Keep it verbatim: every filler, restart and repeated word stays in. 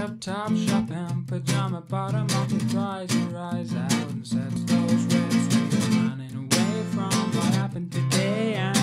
up top shopping, pajama bottom up and dries your eyes out and sets those red strings running away from what happened today. And